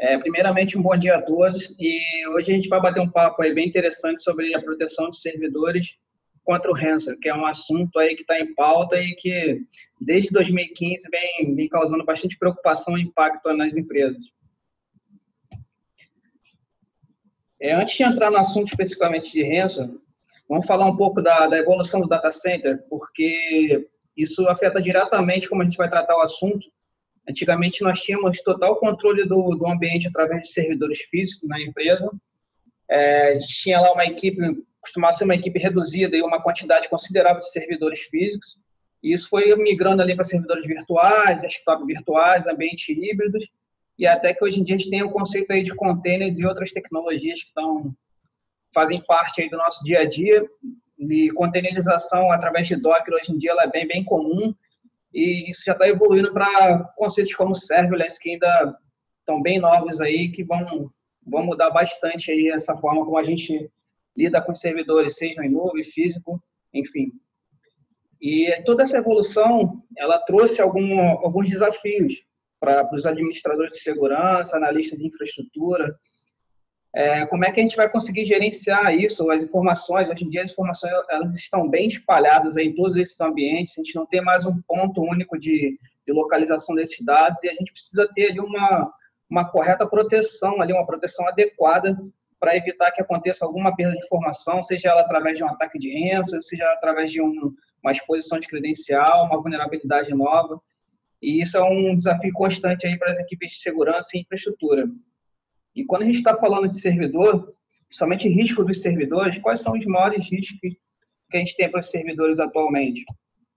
Primeiramente, um bom dia a todos. E hoje a gente vai bater um papo aí bem interessante sobre a proteção de servidores contra o ransomware, que é um assunto aí que está em pauta e que desde 2015 vem causando bastante preocupação e impacto nas empresas. Antes de entrar no assunto especificamente de ransomware, vamos falar um pouco da evolução do data center, porque isso afeta diretamente como a gente vai tratar o assunto. Antigamente, nós tínhamos total controle do ambiente através de servidores físicos na empresa. A gente tinha lá uma equipe, costumava ser uma equipe reduzida e uma quantidade considerável de servidores físicos. E isso foi migrando ali para servidores virtuais, desktop virtuais, ambientes híbridos, e até que hoje em dia a gente tem o conceito aí de containers e outras tecnologias que fazem parte aí do nosso dia a dia. E containerização através de Docker, hoje em dia, ela é bem comum. E isso já está evoluindo para conceitos como serverless, que ainda estão bem novos aí, que vão mudar bastante aí essa forma como a gente lida com os servidores, seja em nuvem, físico, enfim. E toda essa evolução, ela trouxe alguns desafios para os administradores de segurança, analistas de infraestrutura. Como é que a gente vai conseguir gerenciar isso, as informações? Hoje em dia as informações elas estão bem espalhadas aí em todos esses ambientes, a gente não tem mais um ponto único de localização desses dados e a gente precisa ter ali uma correta proteção, ali uma proteção adequada para evitar que aconteça alguma perda de informação, seja ela através de um ataque de ransomware, seja através de uma exposição de credencial, uma vulnerabilidade nova. E isso é um desafio constante aí para as equipes de segurança e infraestrutura. E quando a gente está falando de servidor, principalmente risco dos servidores, quais são os maiores riscos que a gente tem para os servidores atualmente?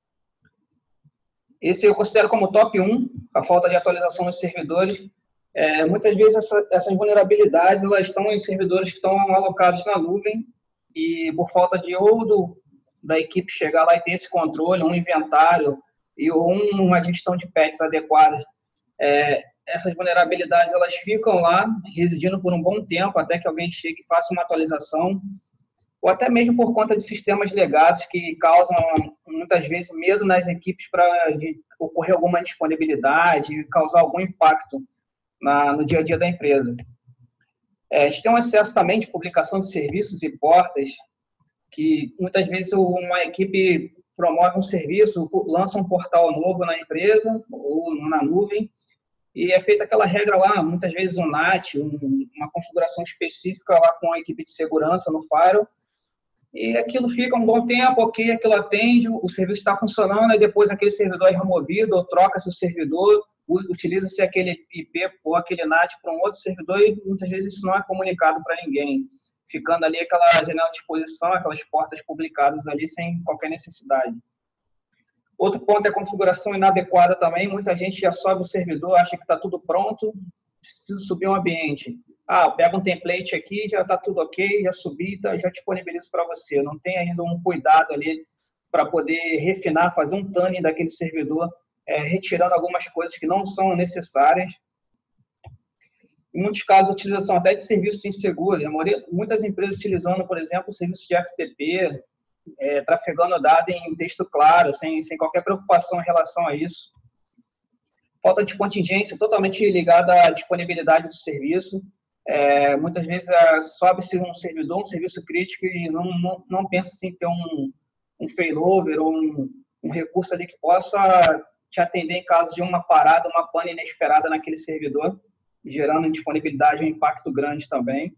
Esse eu considero como top 1, a falta de atualização dos servidores. Muitas vezes essas vulnerabilidades elas estão em servidores que estão alocados na nuvem e por falta de da equipe chegar lá e ter esse controle, um inventário e uma gestão de patches adequadas, essas vulnerabilidades elas ficam lá, residindo por um bom tempo, até que alguém chegue e faça uma atualização, ou até mesmo por conta de sistemas legados que causam, muitas vezes, medo nas equipes de ocorrer alguma indisponibilidade, causar algum impacto no dia a dia da empresa. A gente tem um excesso também de publicação de serviços e portas, que muitas vezes uma equipe promove um serviço, lança um portal novo na empresa ou na nuvem, e é feita aquela regra lá, muitas vezes um NAT, uma configuração específica lá com a equipe de segurança no firewall, e aquilo fica um bom tempo, ok, aquilo atende, o serviço está funcionando, e depois aquele servidor é removido, ou troca-se o servidor, utiliza-se aquele IP ou aquele NAT para um outro servidor, e muitas vezes isso não é comunicado para ninguém, ficando ali aquela janela de exposição, aquelas portas publicadas ali sem qualquer necessidade. Outro ponto é a configuração inadequada também. Muita gente já sobe o servidor, acha que está tudo pronto, precisa subir um ambiente. Pega um template aqui, já está tudo ok, já subi, já disponibilizo para você. Não tem ainda um cuidado ali para poder refinar, fazer um tuning daquele servidor, retirando algumas coisas que não são necessárias. Em muitos casos, a utilização até de serviços inseguros. Muitas empresas utilizando, por exemplo, serviços de FTP, trafegando dados em texto claro, sem qualquer preocupação em relação a isso. Falta de contingência totalmente ligada à disponibilidade do serviço. Muitas vezes sobe-se um servidor, um serviço crítico e não pensa em ter um failover ou um recurso ali que possa te atender em caso de uma parada, uma pane inesperada naquele servidor, gerando indisponibilidade e um impacto grande também.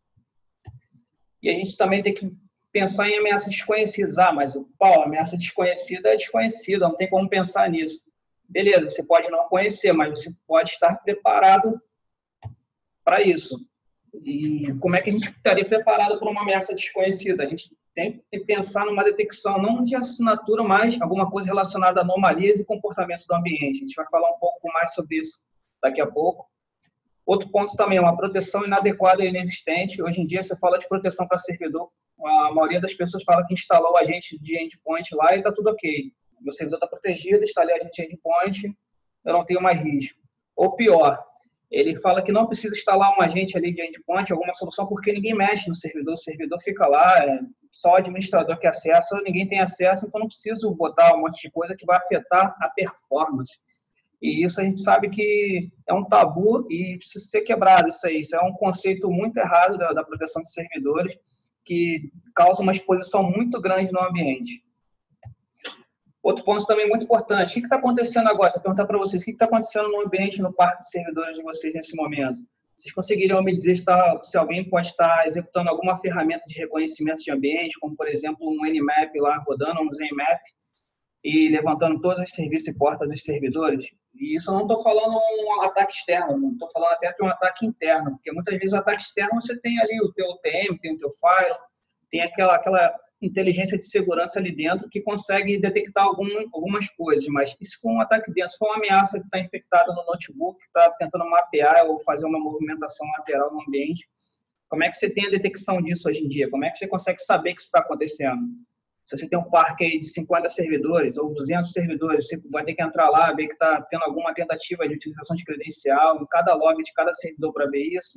E a gente também tem que pensar em ameaças desconhecidas. Mas a ameaça desconhecida é desconhecida, não tem como pensar nisso. Beleza, você pode não conhecer, mas você pode estar preparado para isso. E como é que a gente estaria preparado para uma ameaça desconhecida? A gente tem que pensar numa detecção, não de assinatura, mas alguma coisa relacionada a anomalias e comportamentos do ambiente. A gente vai falar um pouco mais sobre isso daqui a pouco. Outro ponto também é uma proteção inadequada e inexistente. Hoje em dia, você fala de proteção para servidor, a maioria das pessoas fala que instalou o agente de endpoint lá e está tudo ok. Meu servidor está protegido, instalei o agente de endpoint, eu não tenho mais risco. Ou pior, ele fala que não precisa instalar um agente ali de endpoint, alguma solução, porque ninguém mexe no servidor, o servidor fica lá, só o administrador que acessa, ninguém tem acesso, então não preciso botar um monte de coisa que vai afetar a performance. E isso a gente sabe que é um tabu e precisa ser quebrado isso aí. Isso é um conceito muito errado da proteção de servidores que causa uma exposição muito grande no ambiente. Outro ponto também muito importante, o que está acontecendo agora? Se eu perguntar para vocês, o que está acontecendo no ambiente, no parque de servidores de vocês nesse momento? Vocês conseguiriam me dizer se alguém pode estar executando alguma ferramenta de reconhecimento de ambiente, como, por exemplo, um Nmap lá rodando, um Zenmap, e levantando todos os serviços e portas dos servidores? E isso eu não estou falando um ataque externo, não estou falando até de um ataque interno, porque muitas vezes o ataque externo você tem ali o teu UTM, tem o teu firewall, tem aquela inteligência de segurança ali dentro que consegue detectar algumas coisas, mas isso for um ataque dentro, se for uma ameaça que está infectada no notebook, que está tentando mapear ou fazer uma movimentação lateral no ambiente, como é que você tem a detecção disso hoje em dia? Como é que você consegue saber que isso está acontecendo? Se você tem um parque aí de 50 servidores ou 200 servidores, você vai ter que entrar lá, ver que está tendo alguma tentativa de utilização de credencial em cada log de cada servidor para ver isso.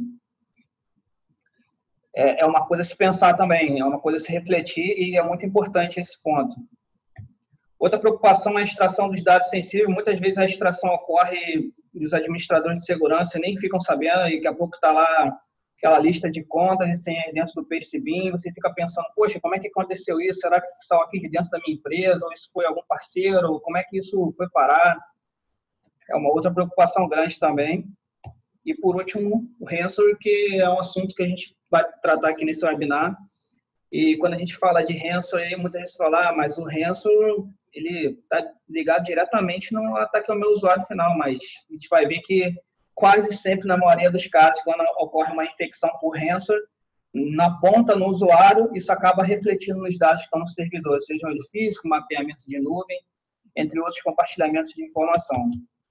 É uma coisa a se pensar também, é uma coisa a se refletir e é muito importante esse ponto. Outra preocupação é a extração dos dados sensíveis. Muitas vezes a extração ocorre e os administradores de segurança nem ficam sabendo e daqui a pouco está lá aquela lista de contas e senhas dentro do PCBIM, você fica pensando, poxa, como é que aconteceu isso? Será que saiu aqui de dentro da minha empresa? Ou isso foi algum parceiro? Como é que isso foi parar? É uma outra preocupação grande também. E, por último, o ransomware, que é um assunto que a gente vai tratar aqui nesse webinar. E quando a gente fala de ransomware, muita gente fala, mas o ransomware ele está ligado diretamente no ataque ao meu usuário final, mas a gente vai ver que quase sempre, na maioria dos casos, quando ocorre uma infecção por ransomware, na ponta no usuário, isso acaba refletindo nos dados que estão no servidor, sejam ele físico, mapeamento de nuvem, entre outros compartilhamentos de informação.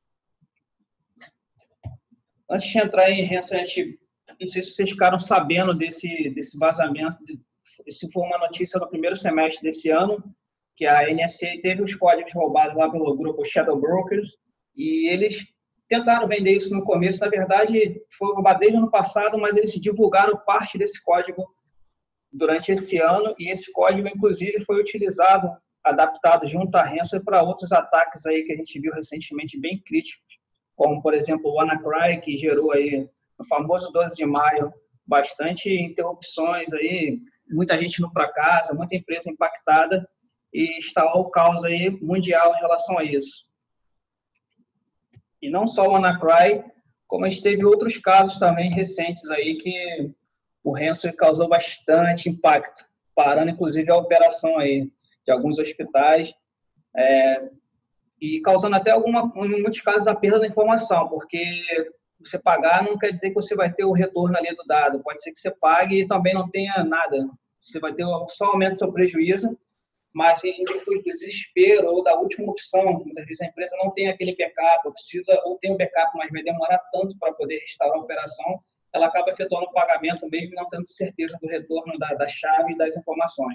Antes de entrar em ransomware, não sei se vocês ficaram sabendo desse vazamento. Isso foi uma notícia no primeiro semestre desse ano, que a NSA teve os códigos roubados lá pelo grupo Shadow Brokers, e eles tentaram vender isso no começo. Na verdade, foi roubado desde o ano passado, mas eles divulgaram parte desse código durante esse ano, e esse código, inclusive, foi utilizado, adaptado junto à ransomware para outros ataques aí que a gente viu recentemente bem críticos, como, por exemplo, o WannaCry, que gerou aí, no famoso 12 de maio, bastante interrupções aí, muita gente indo para casa, muita empresa impactada, e instalou o caos aí mundial em relação a isso. E não só o WannaCry, como a gente teve outros casos também recentes aí que o ransomware causou bastante impacto, parando inclusive a operação aí de alguns hospitais, e causando até em muitos casos a perda da informação, porque você pagar não quer dizer que você vai ter o retorno ali do dado, pode ser que você pague e também não tenha nada, você vai ter só aumento do seu prejuízo, mas em virtude do desespero ou da última opção, muitas vezes a empresa não tem aquele backup, ou tem um backup, mas vai demorar tanto para poder restaurar a operação, ela acaba efetuando o pagamento mesmo não tendo certeza do retorno da chave e das informações.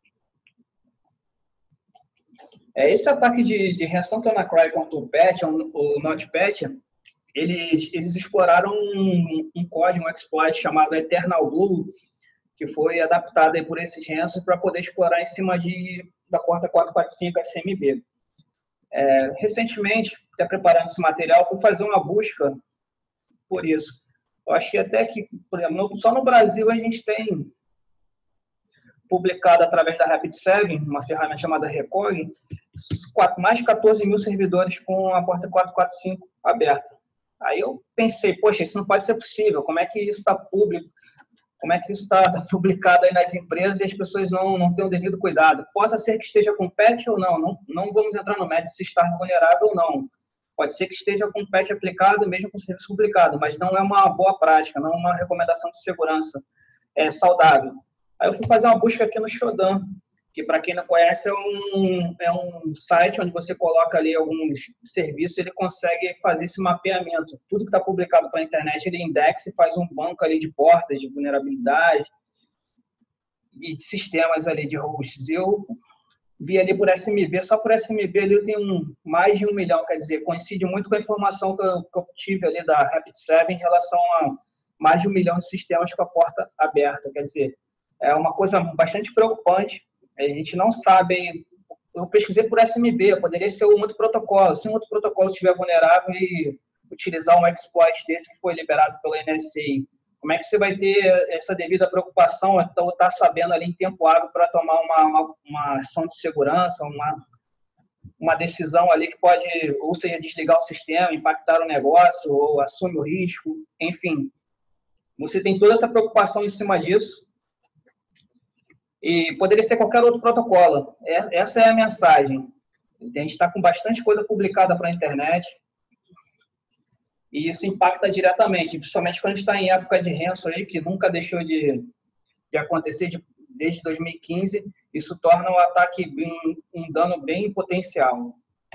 Esse ataque de reação tanto o WannaCry quanto o Patch, o NotPetya, eles exploraram um código, um exploit chamado Eternal Blue, que foi adaptado aí por esses ransomware para poder explorar em cima da porta 445 SMB. Recentemente, até preparando esse material, fui fazer uma busca por isso. Eu achei até que, por exemplo, só no Brasil a gente tem publicado através da Rapid7, uma ferramenta chamada Recog, mais de 14 mil servidores com a porta 445 aberta. Aí eu pensei, poxa, isso não pode ser possível, como é que isso está público? Como é que isso está publicado aí nas empresas e as pessoas não têm o devido cuidado? Possa ser que esteja com patch ou não vamos entrar no mérito se está vulnerável ou não. Pode ser que esteja com patch aplicado, mesmo com serviço publicado, mas não é uma boa prática, não é uma recomendação de segurança saudável. Aí eu fui fazer uma busca aqui no Shodan, que para quem não conhece é um site onde você coloca ali alguns serviços, ele consegue fazer esse mapeamento. Tudo que está publicado pela internet, ele indexa e faz um banco ali de portas, de vulnerabilidade e de sistemas ali de hosts. Eu vi ali por SMB, só por SMB ali eu tenho mais de 1 milhão, quer dizer, coincide muito com a informação que eu tive ali da Rapid7 em relação a mais de 1 milhão de sistemas com a porta aberta, quer dizer, é uma coisa bastante preocupante. A gente não sabe eu pesquisei por SMB, poderia ser um outro protocolo. Se um outro protocolo estiver vulnerável e utilizar um exploit desse que foi liberado pela NSA, como é que você vai ter essa devida preocupação, então estar sabendo ali em tempo hábil para tomar uma ação de segurança, uma decisão ali que pode, ou seja, desligar o sistema, impactar o negócio, ou assume o risco, enfim. Você tem toda essa preocupação em cima disso, e poderia ser qualquer outro protocolo. Essa é a mensagem. A gente está com bastante coisa publicada para a internet, e isso impacta diretamente, principalmente quando a gente está em época de ranço aí, que nunca deixou de acontecer desde 2015, isso torna o ataque um dano bem potencial.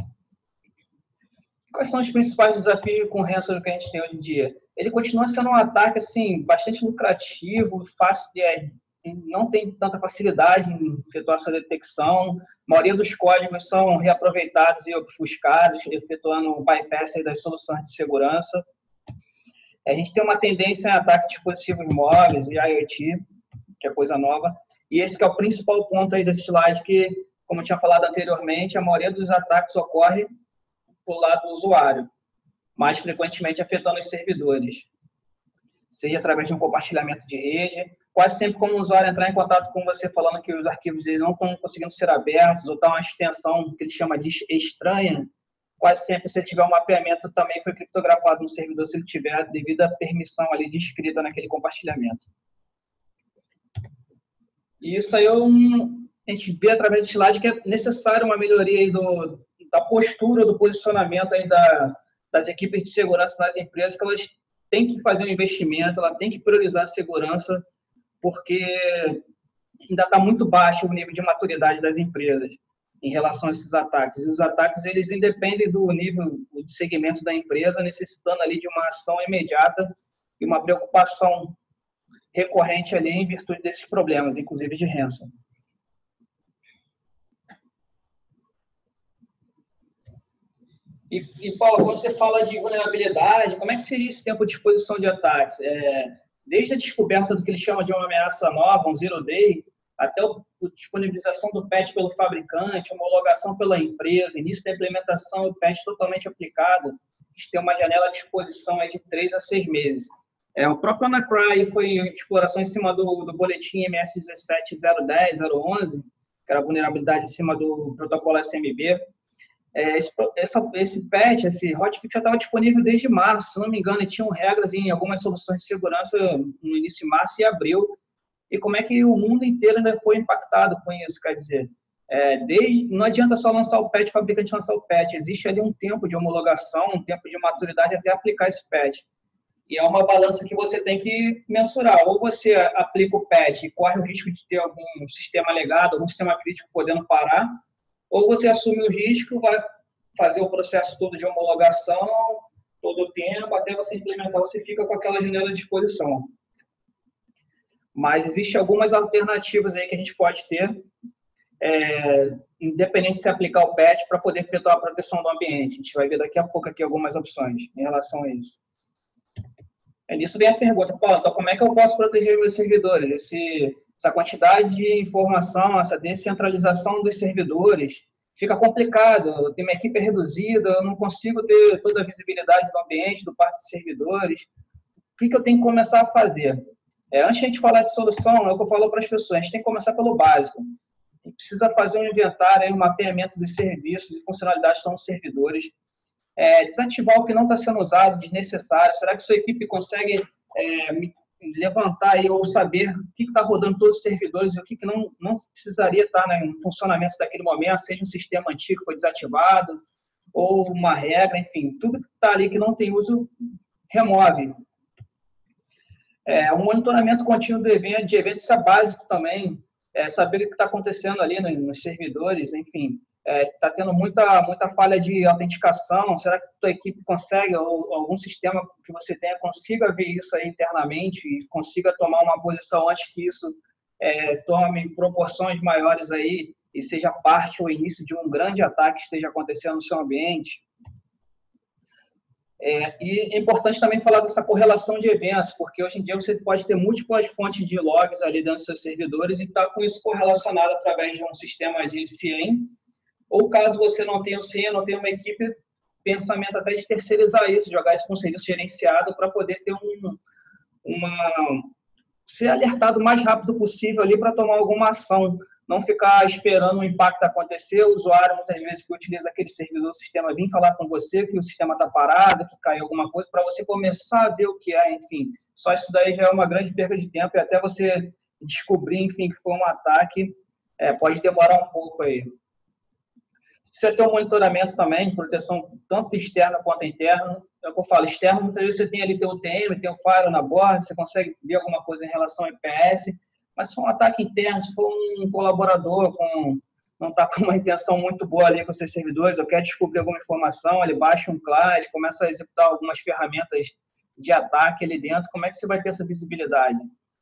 Quais são os principais desafios com ranço que a gente tem hoje em dia? Ele continua sendo um ataque assim, bastante lucrativo, fácil não tem tanta facilidade em efetuar essa detecção. A maioria dos códigos são reaproveitados e obfuscados, efetuando o bypass das soluções de segurança. A gente tem uma tendência em ataque de dispositivos móveis e IoT, que é coisa nova. E esse que é o principal ponto aí desse slide, que, como eu tinha falado anteriormente, a maioria dos ataques ocorre do lado do usuário, mais frequentemente afetando os servidores, seja através de um compartilhamento de rede, quase sempre como o usuário entrar em contato com você falando que os arquivos dele não estão conseguindo ser abertos, ou está uma extensão que ele chama de estranha, quase sempre, se ele tiver um mapeamento, também foi criptografado no servidor, se ele tiver a devida permissão ali descrita naquele compartilhamento. E isso aí a gente vê através desse slide que é necessário uma melhoria aí da postura, do posicionamento aí das equipes de segurança nas empresas, que elas têm que fazer um investimento, elas têm que priorizar a segurança, porque ainda está muito baixo o nível de maturidade das empresas em relação a esses ataques. E os ataques, eles independem do nível de segmento da empresa, necessitando ali de uma ação imediata e uma preocupação recorrente ali em virtude desses problemas, inclusive de ransom. E Paulo, quando você fala de vulnerabilidade, como é que seria esse tempo de exposição de ataques? Desde a descoberta do que eles chamam de uma ameaça nova, um zero day, até a disponibilização do patch pelo fabricante, homologação pela empresa, início da implementação e o patch totalmente aplicado, a gente tem uma janela de exposição aí de 3 a 6 meses. O próprio WannaCry foi em exploração em cima do boletim MS 17010-011, que era a vulnerabilidade em cima do protocolo SMB. Esse patch, esse hotfix já estava disponível desde março, se não me engano, e tinham regras em algumas soluções de segurança no início de março e abril. E como é que o mundo inteiro ainda foi impactado com isso? Quer dizer, não adianta só lançar o patch, o fabricante lançar o patch, existe ali um tempo de homologação, um tempo de maturidade até aplicar esse patch. E é uma balança que você tem que mensurar. Ou você aplica o patch e corre o risco de ter algum sistema legado, algum sistema crítico podendo parar, ou você assume o risco, vai fazer o processo todo de homologação, todo o tempo, até você implementar, você fica com aquela janela de exposição. Mas existem algumas alternativas aí que a gente pode ter, independente de se aplicar o patch, para poder efetuar a proteção do ambiente. A gente vai ver daqui a pouco aqui algumas opções em relação a isso. Nisso vem a pergunta, Paulo, então como é que eu posso proteger meus servidores? Essa quantidade de informação, essa descentralização dos servidores, fica complicado. Eu tenho uma equipe reduzida, eu não consigo ter toda a visibilidade do ambiente, do parque de servidores. O que eu tenho que começar a fazer? Antes de a gente falar de solução, é o que eu falo para as pessoas, a gente tem que começar pelo básico. A gente precisa fazer um inventário, um mapeamento dos serviços e funcionalidades que estão nos servidores. Desativar o que não está sendo usado, desnecessário. Será que sua equipe consegue levantar aí, ou saber o que está rodando todos os servidores e o que não precisaria estar em funcionamento daquele momento, seja um sistema antigo que foi desativado, ou uma regra, enfim, tudo que está ali que não tem uso, remove. Um monitoramento contínuo de eventos, isso é básico também, saber o que está acontecendo ali nos servidores, enfim. Está tendo muita falha de autenticação, será que a tua equipe consegue, ou algum sistema que você tenha, consiga ver isso aí internamente e consiga tomar uma posição antes que isso tome proporções maiores aí e seja parte ou início de um grande ataque que esteja acontecendo no seu ambiente? E é importante também falar dessa correlação de eventos, porque hoje em dia você pode ter múltiplas fontes de logs ali dentro dos seus servidores e estar com isso correlacionado através de um sistema de CIEM, ou caso você não tenha o senha, não tenha uma equipe, pensamento até de terceirizar isso, jogar isso com serviço gerenciado para poder ter uma ser alertado o mais rápido possível ali para tomar alguma ação, não ficar esperando o impacto acontecer, o usuário muitas vezes que utiliza aquele servidor do sistema vir falar com você que o sistema está parado, que caiu alguma coisa, para você começar a ver o que é, enfim, só isso daí já é uma grande perda de tempo e até você descobrir, enfim, que foi um ataque, pode demorar um pouco aí. Você tem um monitoramento também, proteção tanto externa quanto interna. É o que eu falo, externo, muitas vezes você tem ali teu UTM, tem o firewall na borda, você consegue ver alguma coisa em relação ao IPS, mas se for um ataque interno, se for um colaborador não está com uma intenção muito boa ali com seus servidores, ou quer descobrir alguma informação, ele baixa um CLAD, começa a executar algumas ferramentas de ataque ali dentro, como é que você vai ter essa visibilidade?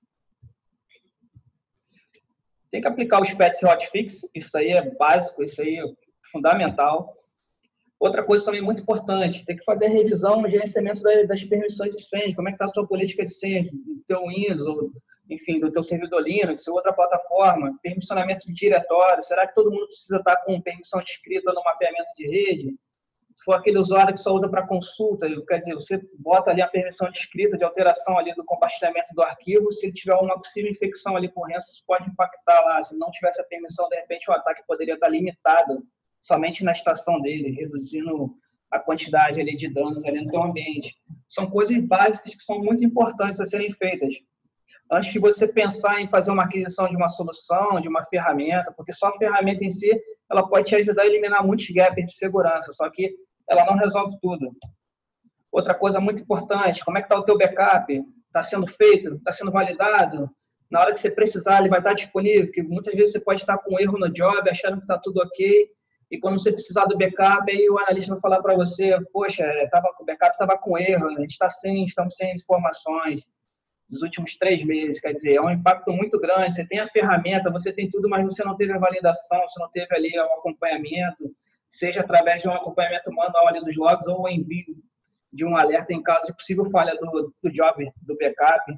Tem que aplicar os patch hotfix, isso aí é básico, isso aí é fundamental. Outra coisa também muito importante, tem que fazer a revisão no gerenciamento das permissões de senha, como é que está a sua política de senha, do teu Windows, ou, enfim, do teu servidor Linux, ou outra plataforma, permissionamento de diretório, será que todo mundo precisa estar com permissão escrita no mapeamento de rede? Se for aquele usuário que só usa para consulta, quer dizer, você bota ali a permissão de escrita, de alteração ali do compartilhamento do arquivo, se ele tiver uma possível infecção ali por ranço, isso pode impactar lá, se não tivesse a permissão, de repente o ataque poderia estar limitado somente na estação dele, reduzindo a quantidade ali de danos ali no teu ambiente. São coisas básicas que são muito importantes a serem feitas. Antes de você pensar em fazer uma aquisição de uma solução, de uma ferramenta, porque só a ferramenta em si, ela pode te ajudar a eliminar muitos gaps de segurança, só que ela não resolve tudo. Outra coisa muito importante, como é que está o teu backup? Está sendo feito? Está sendo validado? Na hora que você precisar, ele vai estar disponível, porque muitas vezes você pode estar com erro no job, achando que está tudo ok, e quando você precisar do backup, aí o analista vai falar para você, poxa, o backup estava com erro, a gente estamos sem informações dos últimos 3 meses, quer dizer, é um impacto muito grande, você tem a ferramenta, você tem tudo, mas você não teve a validação, você não teve ali o acompanhamento, seja através de um acompanhamento manual ali dos logs ou o envio de um alerta em caso de possível falha do job, do backup.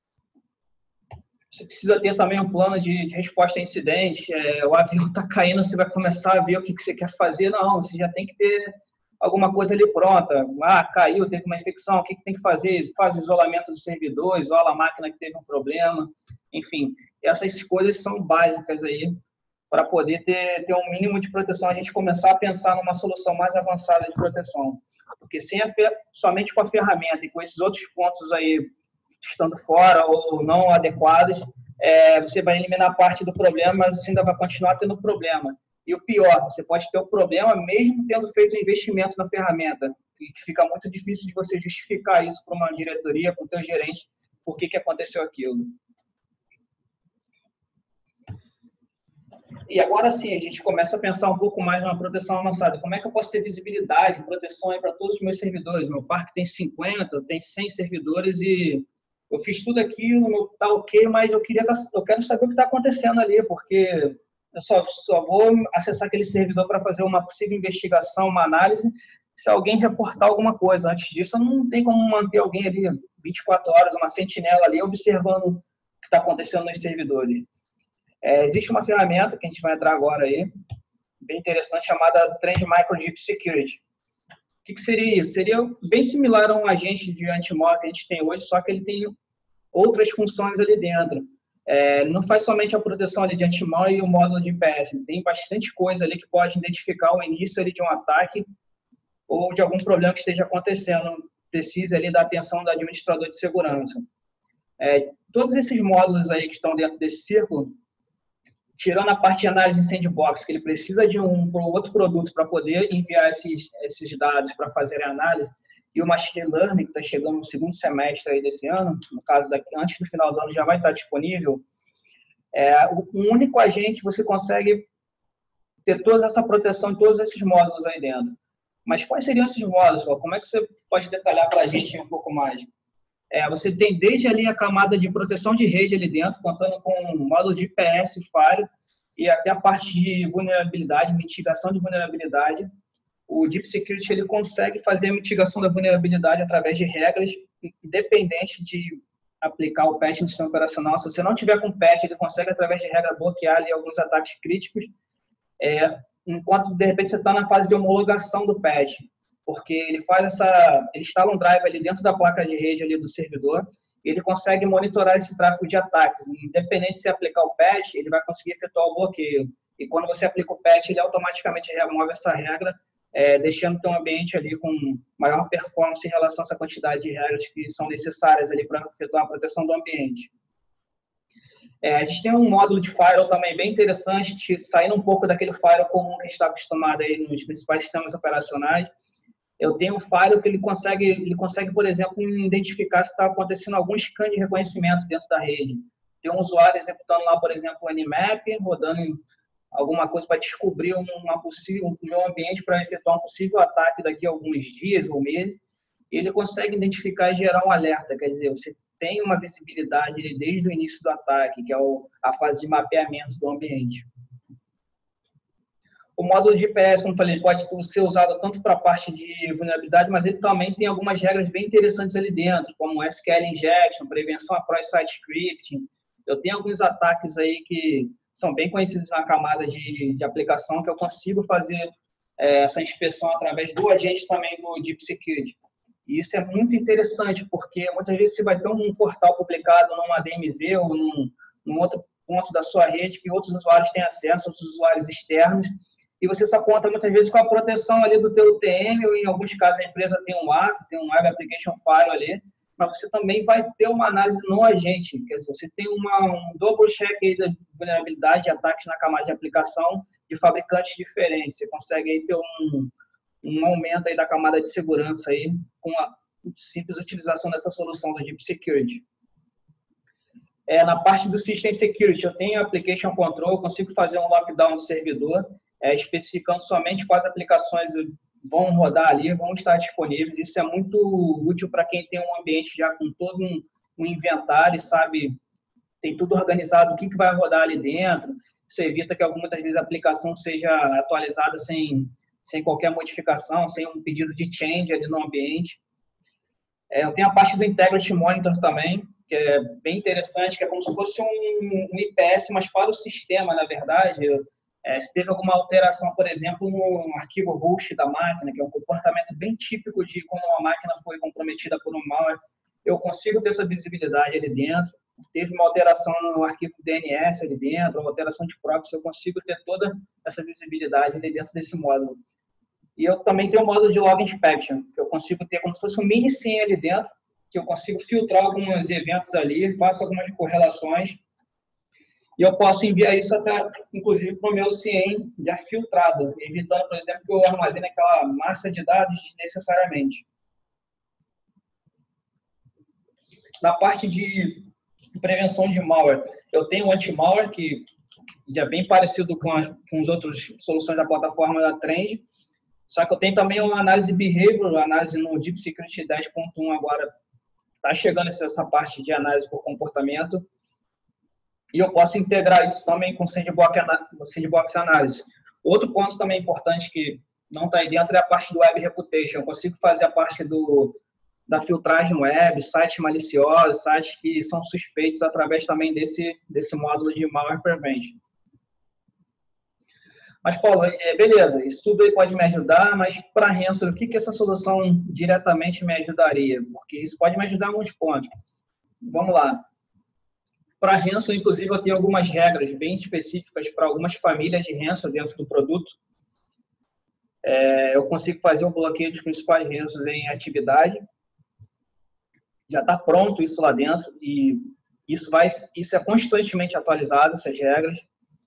Você precisa ter também um plano de resposta a incidente, o avião está caindo, você vai começar a ver o que você quer fazer, não, você já tem que ter alguma coisa ali pronta, caiu, teve uma infecção, o que tem que fazer? Faz o isolamento do servidor, isola a máquina que teve um problema, enfim, essas coisas são básicas aí para poder ter um mínimo de proteção, a gente começar a pensar numa solução mais avançada de proteção, porque somente com a ferramenta e com esses outros pontos aí estando fora ou não adequados, você vai eliminar parte do problema, mas você ainda vai continuar tendo problema. E o pior, você pode ter o problema mesmo tendo feito um investimento na ferramenta, que fica muito difícil de você justificar isso para uma diretoria, para o teu gerente, por que aconteceu aquilo. E agora sim, a gente começa a pensar um pouco mais numa proteção avançada. Como é que eu posso ter visibilidade, proteção para todos os meus servidores? Meu parque tem 50, tem 100 servidores e eu fiz tudo aquilo, está ok, mas eu quero saber o que está acontecendo ali, porque eu só vou acessar aquele servidor para fazer uma possível investigação, uma análise, se alguém reportar alguma coisa. Antes disso, não tem como manter alguém ali 24 horas, uma sentinela ali, observando o que está acontecendo nos servidores. Existe uma ferramenta que a gente vai entrar agora aí, bem interessante, chamada Trend Micro Deep Security. O que seria isso? Seria bem similar a um agente de anti-malware que a gente tem hoje, só que ele tem outras funções ali dentro. Não faz somente a proteção ali de anti-malware e o módulo de IPS. Tem bastante coisa ali que pode identificar o início ali de um ataque ou de algum problema que esteja acontecendo. Precisa ali da atenção do administrador de segurança. Todos esses módulos aí que estão dentro desse círculo, tirando a parte de análise em sandbox, que ele precisa de um outro produto para poder enviar esses dados para fazer a análise, e o Machine Learning, que está chegando no segundo semestre aí desse ano, no caso, antes do final do ano já vai estar disponível, o único agente você consegue ter toda essa proteção em todos esses módulos aí dentro. Mas quais seriam esses módulos? Como é que você pode detalhar para a gente um pouco mais? Você tem desde ali a camada de proteção de rede ali dentro, contando com um módulo de IPS, Firewall, e até a parte de vulnerabilidade, mitigação de vulnerabilidade. O Deep Security ele consegue fazer a mitigação da vulnerabilidade através de regras, independente de aplicar o patch no sistema operacional. Se você não tiver com patch, ele consegue, através de regra, bloquear ali alguns ataques críticos. enquanto de repente você está na fase de homologação do patch, porque ele instala um drive ali dentro da placa de rede ali do servidor, e ele consegue monitorar esse tráfego de ataques. Independente de se aplicar o patch, ele vai conseguir efetuar o bloqueio. E quando você aplica o patch, ele automaticamente remove essa regra, deixando o seu ambiente ali com maior performance em relação a essa quantidade de regras que são necessárias ali para efetuar a proteção do ambiente. A gente tem um módulo de firewall também bem interessante, saindo um pouco daquele firewall comum que a gente está acostumado aí nos principais sistemas operacionais. Eu tenho um firewall que ele consegue, por exemplo, identificar se está acontecendo algum scan de reconhecimento dentro da rede. Tem um usuário executando lá, por exemplo, o Nmap, rodando alguma coisa para descobrir um meu ambiente para efetuar um possível ataque daqui a alguns dias ou meses. Ele consegue identificar e gerar um alerta, quer dizer, você tem uma visibilidade desde o início do ataque, que é a fase de mapeamento do ambiente. O módulo de IPS, como eu falei, pode ser usado tanto para a parte de vulnerabilidade, mas ele também tem algumas regras bem interessantes ali dentro, como SQL Injection, prevenção a cross-site scripting. Eu tenho alguns ataques aí que são bem conhecidos na camada de aplicação, que eu consigo fazer essa inspeção através do agente também do Deep Security. E isso é muito interessante, porque muitas vezes você vai ter um portal publicado numa DMZ ou num outro ponto da sua rede que outros usuários têm acesso, outros usuários externos, e você só conta muitas vezes com a proteção ali do teu UTM, ou em alguns casos a empresa tem um WAF, tem um Web Application Firewall ali, mas você também vai ter uma análise no agente, quer dizer, você tem um double check aí da vulnerabilidade de ataques na camada de aplicação de fabricantes diferentes, você consegue aí ter um aumento aí da camada de segurança aí com a simples utilização dessa solução do Deep Security. Na parte do System Security, eu tenho Application Control, eu consigo fazer um lockdown do servidor, especificando somente quais aplicações vão rodar ali, vão estar disponíveis. Isso é muito útil para quem tem um ambiente já com todo um inventário, sabe, tem tudo organizado, o que vai rodar ali dentro. Isso evita que muitas vezes a aplicação seja atualizada sem qualquer modificação, sem um pedido de change ali no ambiente. Eu tenho a parte do Integrity Monitor também, que é bem interessante, que é como se fosse um IPS, mas para o sistema, na verdade. Se teve alguma alteração, por exemplo, no arquivo host da máquina, que é um comportamento bem típico de como uma máquina foi comprometida por um malware, eu consigo ter essa visibilidade ali dentro. Teve uma alteração no arquivo DNS ali dentro, uma alteração de proxy, eu consigo ter toda essa visibilidade ali dentro desse módulo. E eu também tenho um módulo de Log Inspection, que eu consigo ter como se fosse um mini SIEM ali dentro, que eu consigo filtrar alguns eventos ali, faço algumas correlações, e eu posso enviar isso até, inclusive, para o meu SIEM já filtrado, evitando, por exemplo, que eu armazene aquela massa de dados desnecessariamente. Na parte de prevenção de malware, eu tenho o anti-malware, que já é bem parecido com as outras soluções da plataforma da Trend, só que eu tenho também uma análise behavior, análise no Deep Security 10.1 agora, está chegando essa parte de análise por comportamento, e eu posso integrar isso também com Sandbox Análise. Outro ponto também importante que não está aí dentro é a parte do Web Reputation. Eu consigo fazer a parte da filtragem web, sites maliciosos, sites que são suspeitos através também desse módulo de Malware Prevention. Mas, Paulo, beleza, isso tudo aí pode me ajudar, mas para Ransom, o que essa solução diretamente me ajudaria? Porque isso pode me ajudar em muitos pontos. Vamos lá. Para Ransom, inclusive, eu tenho algumas regras bem específicas para algumas famílias de Ransom dentro do produto. Eu consigo fazer o bloqueio dos principais Ransoms em atividade. Já está pronto isso lá dentro e isso é constantemente atualizado, essas regras.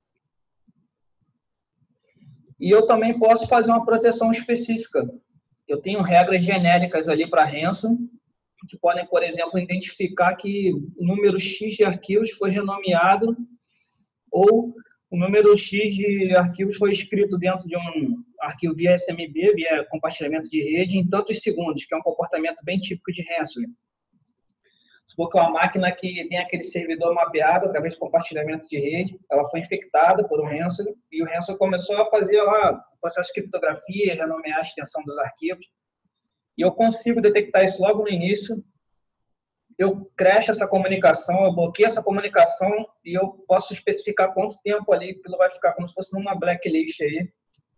E eu também posso fazer uma proteção específica. Eu tenho regras genéricas ali para Ransom, que podem, por exemplo, identificar que o número X de arquivos foi renomeado ou o número X de arquivos foi escrito dentro de um arquivo via SMB, via compartilhamento de rede, em tantos segundos, que é um comportamento bem típico de ransomware. Supor que é uma máquina que tem aquele servidor mapeado através de compartilhamento de rede, ela foi infectada por um ransomware e o ransomware começou a fazer o processo de criptografia, renomear a extensão dos arquivos. E eu consigo detectar isso logo no início, eu crasho essa comunicação, eu bloqueio essa comunicação e eu posso especificar quanto tempo ali aquilo vai ficar como se fosse numa blacklist aí.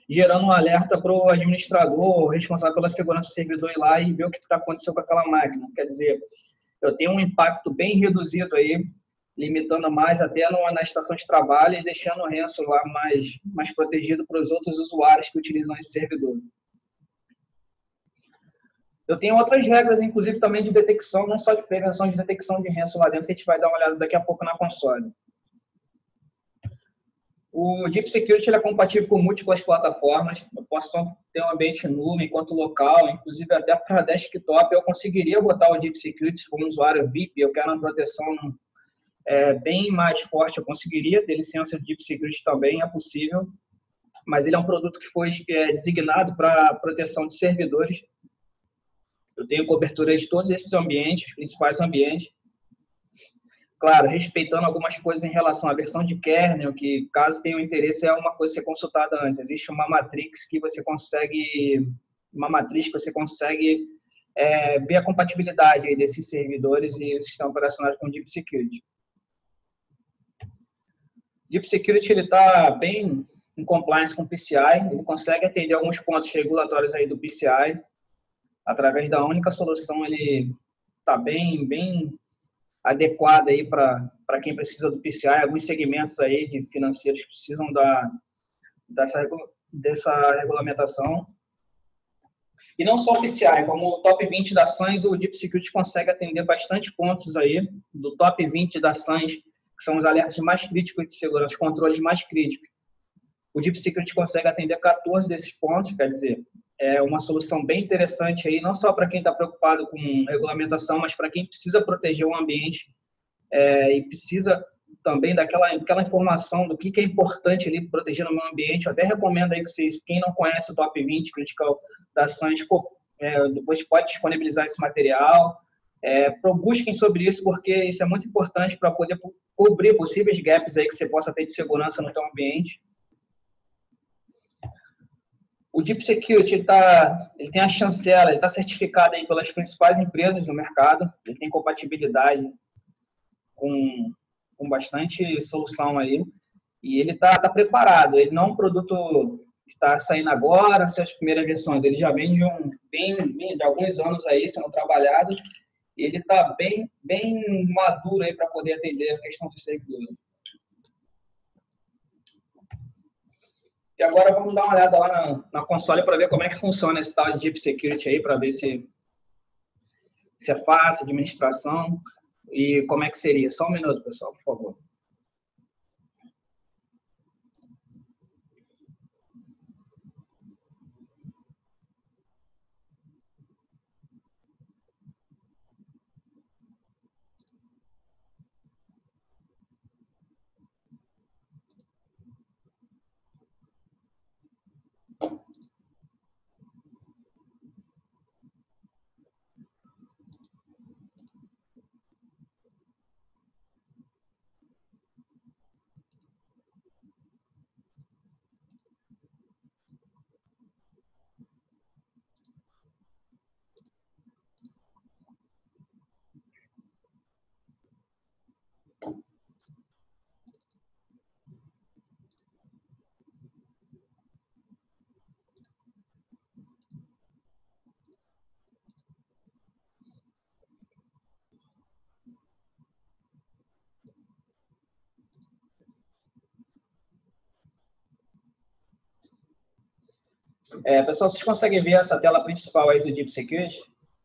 gerando um alerta para o administrador responsável pela segurança do servidor ir lá e ver o que está acontecendo com aquela máquina. Quer dizer, eu tenho um impacto bem reduzido aí, limitando mais até na estação de trabalho e deixando o Ransom lá mais protegido para os outros usuários que utilizam esse servidor. Eu tenho outras regras, inclusive também de detecção, não só de prevenção, de detecção de Ransom lá dentro, que a gente vai dar uma olhada daqui a pouco na console. O Deep Security ele é compatível com múltiplas plataformas. Eu posso ter um ambiente nuvem enquanto local, inclusive até para desktop. Eu conseguiria botar o Deep Security se for um usuário VIP. Eu quero uma proteção bem mais forte. Eu conseguiria ter licença de Deep Security também, é possível. Mas ele é um produto que foi designado para proteção de servidores. Eu tenho cobertura de todos esses ambientes, principais ambientes. Claro, respeitando algumas coisas em relação à versão de kernel, que caso tenha um interesse, é uma coisa a ser consultada antes. Existe uma matriz que você consegue ver a compatibilidade aí desses servidores e sistemas operacionais com o Deep Security. Deep Security está bem em compliance com o PCI, ele consegue atender alguns pontos regulatórios aí do PCI, através da única solução, ele está bem adequada aí para quem precisa do PCI, alguns segmentos aí de financeiros que precisam dessa regulamentação. E não só o PCI, como o top 20 das ações, o Deep Security consegue atender bastante pontos aí, do top 20 das ações, que são os alertas mais críticos de segurança, os controles mais críticos. O Deep Security consegue atender 14 desses pontos, quer dizer, é uma solução bem interessante aí, não só para quem está preocupado com regulamentação, mas para quem precisa proteger o ambiente e precisa também daquela informação do que é importante ali proteger no meio ambiente. Eu até recomendo aí que vocês, quem não conhece o Top 20 Critical das ações, depois pode disponibilizar esse material. Busquem sobre isso, porque isso é muito importante para poder cobrir possíveis gaps aí que você possa ter de segurança no seu ambiente. O Deep Security ele tem a chancela, ele está certificado aí pelas principais empresas do mercado, ele tem compatibilidade com bastante solução aí, e ele está preparado. Ele não é um produto que está saindo agora, suas primeiras versões, ele já vem de alguns anos aí sendo trabalhado, e ele está bem maduro aí para poder atender a questão dos servidores. E agora vamos dar uma olhada lá na console para ver como é que funciona esse tal de Deep Security aí, para ver se é fácil a administração e como é que seria. Só um minuto, pessoal, por favor. Pessoal, vocês conseguem ver essa tela principal aí do Deep Security?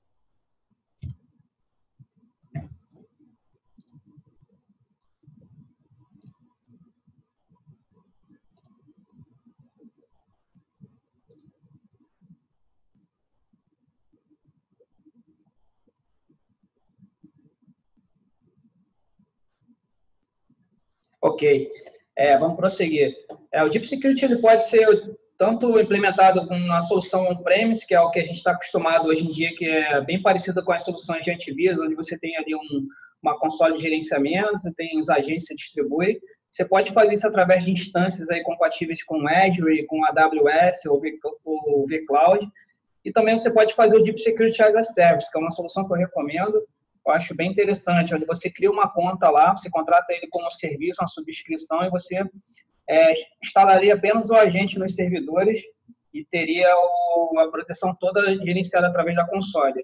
Ok, vamos prosseguir. O Deep Security ele pode ser tanto implementado com uma solução on-premise, que é o que a gente está acostumado hoje em dia, que é bem parecido com as soluções de antivírus, onde você tem ali uma console de gerenciamento, tem os agentes que você distribui. Você pode fazer isso através de instâncias aí compatíveis com Azure, com AWS ou vCloud. E também você pode fazer o Deep Security as a Service, que é uma solução que eu recomendo. Eu acho bem interessante, onde você cria uma conta lá, você contrata ele como serviço, uma subscrição, e você instalaria apenas o agente nos servidores e teria a proteção toda gerenciada através da console.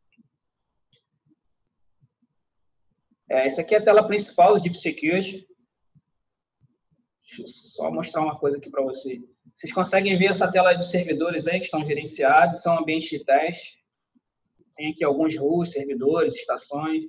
Essa aqui é a tela principal do Deep Security. Deixa eu só mostrar uma coisa aqui para vocês. Vocês conseguem ver essa tela de servidores aí que estão gerenciados, são ambientes de teste. Tem aqui alguns ruas, servidores, estações.